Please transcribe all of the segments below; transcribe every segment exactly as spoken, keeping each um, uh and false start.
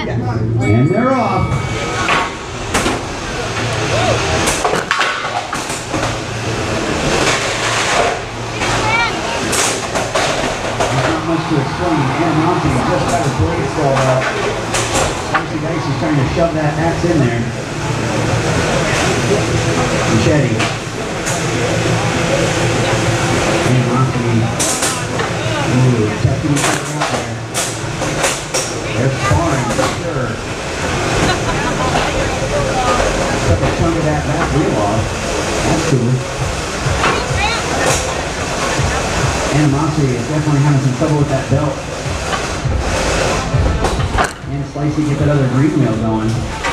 And they're off. There's not much to explain. Animosity just got his blade stalled out. Slicey Dice is trying to shove that axe in there. Machete. Animosity. Ooh, testing each other out there. They're sparring for sure. Took a chunk of that back wheel off. That's cool. Animosity is definitely having some trouble with that belt. And Slicey get that other green wheel going.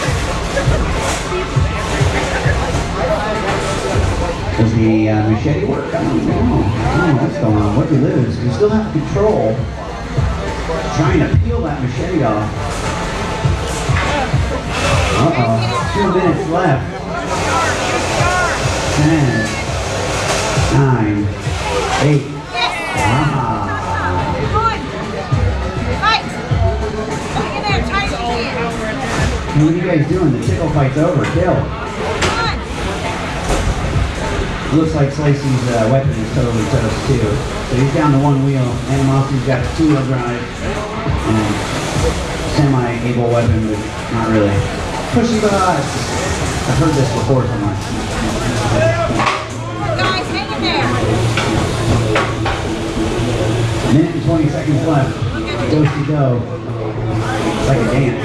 Does the uh, machete work? I don't know. I don't know what's going on. What do you lose? You still have control. Trying to peel that machete off. Uh-oh. Two minutes left. Ten. Nine. Eight. Ah. What are you guys doing? The tickle fight's over. Kill. Looks like Slicey's uh, weapon is totally toast too. So he's down to one wheel. Animosity's got two-wheel drive. And semi-able weapon, but not really. Pushy bus! I've heard this before somewhere. Guys, hang in there! A minute and twenty seconds left. Ghosty go. It's like a dance.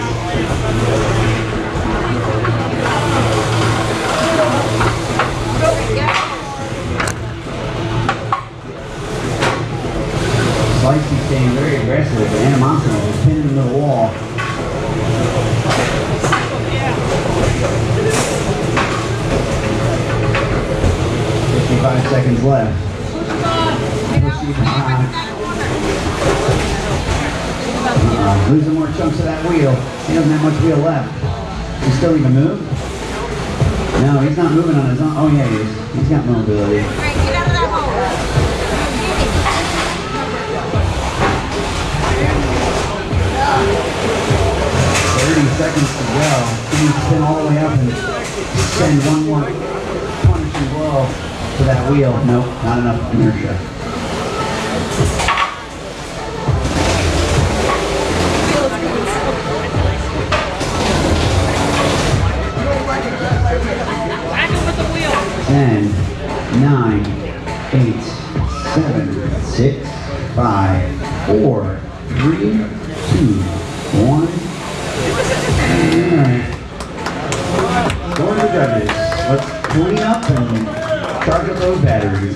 Slicey staying very aggressive, but Animosity is pinning him to the wall. fifty-five seconds left. Uh, losing more chunks of that wheel. He doesn't have much wheel left. He still even move? No, he's not moving on his own. Oh yeah, he is. He's got mobility. thirty seconds to go. He needs to spin all the way up and send one more punishing blow to that wheel. Nope, not enough inertia. Ten, nine, eight, seven, six, five, four, three, two, one. Alright. Going to the judges. Let's clean up and charge up those batteries.